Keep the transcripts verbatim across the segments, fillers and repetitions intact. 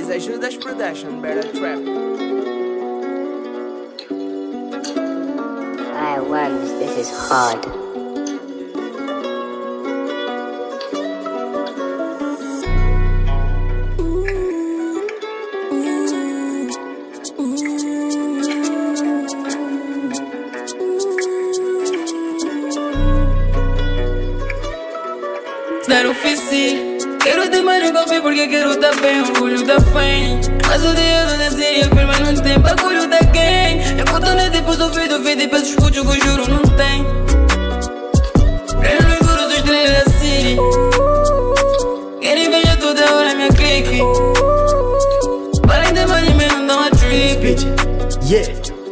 is a Judas Production, Better Trap. I want this is hard. Zero ofici, quero ter mais golpe porque quero tá bem, orgulho da fame. Mas o dedo da Síria firma não tem bagulho da gang. Eu boto na depois do vídeo, vídeo e peço escuto que eu juro não tem. Prendo nos juros dos três da Síria. Querem inveja toda hora minha clique. Parem de money, mas não dá uma trip. Yeah.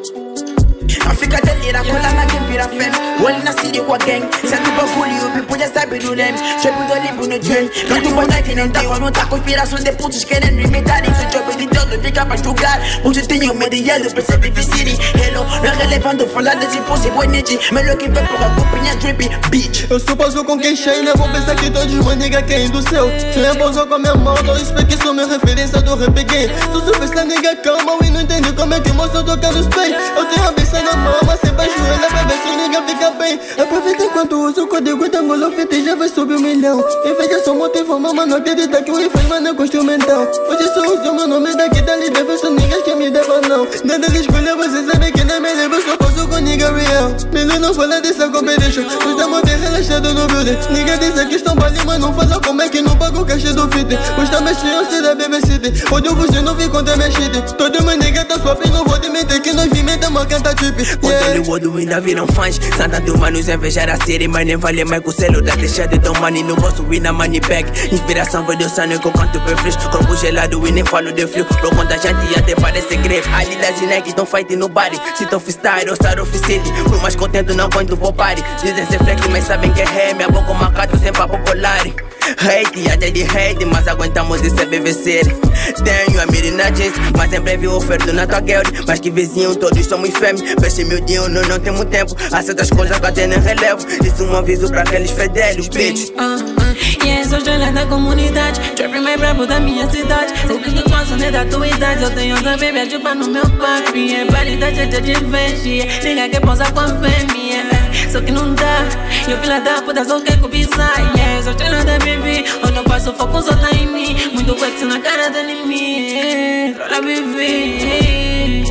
Não fica delira, cola na quem vira fame. Olhe na Síria com a gang. Sente o bagulho, o people já sabe do name. Job do limpo no trend. Canto boa noite não tá, não tá conspiração de putos querendo imitar. Isso job de todo, fica pra julgar. Muitos tinham medo de ele, percebe que City. Hello, não é relevante falar desse possível niche. Melhor que vem por a copinha drippy, bitch. Eu sou pousou com quem cheio, né? Vou pensar que todos os nigga quem do seu. Se eu pousou com a minha mão, não espero que sou minha referência do rap game. Tu super essa nigga calma e não entende como é que moço toca nos pés. Eu tenho a beça na mão, mas sempre ajoelha pra ver se o nigga fica bem. Aproveita enquanto uso o código da Angolofita e já vai subir um milhão. Inveja só motivo, mama, não acredita que o refém, mano, é com instrumental. Hoje só uso meu nome daqui, dali, deve ser niggas que me devam não. Nada de escolha, você sabe que não me leva, eu só posso com nigga real. Melhor não falar dessa competition, nós estamos bem relaxados no building. Nigga diz que estão bali, mas não fala como é que não paga o caixa do fit. Os também se da B B City, onde eu fugi não vi contra minha shit. Todo meu nigga tá suave, não vou te mentir que nós inventamos a canta trip. Hollywood ainda viram fãs. Santa do manos invejar a série, mas nem vale mais que o celo da deixa de tão money no bolso e na money bag. Inspiração veio do sonho que eu canto perfis. Corpo gelado e nem falo de frio. Pro conta gente até parece grave. Ali das Nike tão fighting no body. Se tão freestyle ou star oficina. Fui mais contente não quando vou party. Dizem ser flex mas sabem que é ré. Minha boca macato sempre a popular. Hate, até de hate, mas aguentamos isso é B B C. Tenho a mira na jeans, mas em breve eu oferto na tua girl. Mas que vizinho, todos somos fêmeas. Peixe miudinho, não, não temos tempo. Há certas coisas que até nem relevo. Isso um aviso pra aqueles fedelhos, bitch. Uh, uh, yeah, sou gelada da comunidade. Trap mais brabo da minha cidade. O que tu faço nem da tua idade. Eu tenho outra baby a chupa no meu papi. É paridade, é de inveja. Liga que posa com a fêmea. Só que não dá. E o filho da puta só quer cobiçar. Yeah, sou gelada baby. Eu não passo foco só tá em mim. Muito flex na cara do inimigo. Rola baby.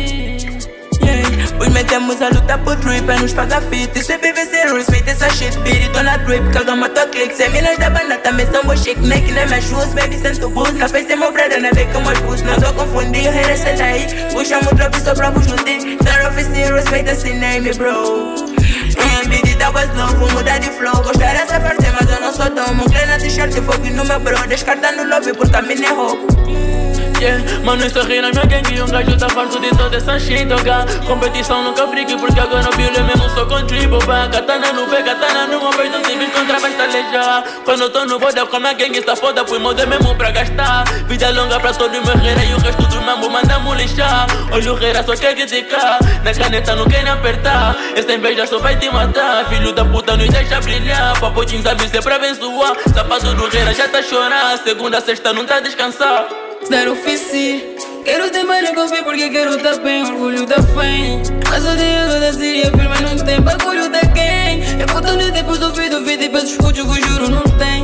Hoje metemos a luta por trip, é nos paga fit. Isso é B B C, respeita essa shit. Pirito na trip, cada uma tua clique. Se minas da banda também são bo chique. Make nem minhas shoes, baby, sento o boost. Na face meu brother, na beca mais boost. Não tô confundindo, regressa daí. Puxa o drop só pra vos lutir. Star Officer, respeita esse name, bro. Em medida was low, vou mudar de flow. Gostar dessa parte, mas eu não sou domo. Clé na t-shirt, fogo no meu bro. Descarta no lobby, por caminho é roubo. Yeah, mano, isso ri na minha gangue. Um gajo tá farto de toda essa shit, ok? Competição nunca freak, porque agora o Billy mesmo só contribo. Katana no pé, katana no meu peito, se vir contra vai estalejar. Quando eu tô no boda com a minha gangue, está foda, fui moda mesmo pra gastar. Vida longa pra todo meu reira e o resto do mambo mandamos lixar. Olha o reira só quer criticar, na caneta não quer apertar. Essa inveja só vai te matar, filho da puta nos deixa brilhar. Papotinho sabe ser pra abençoar, sapato do reira já tá a chorar. Segunda, sexta não tá a descansar. Zero ofici, quero ter mais golpe porque quero tá bem, orgulho da fame. Mas o dedo da Síria firma não tem bagulho da gang. Eu boto depois do vídeo, vídeo e peço escuto que eu juro não tem.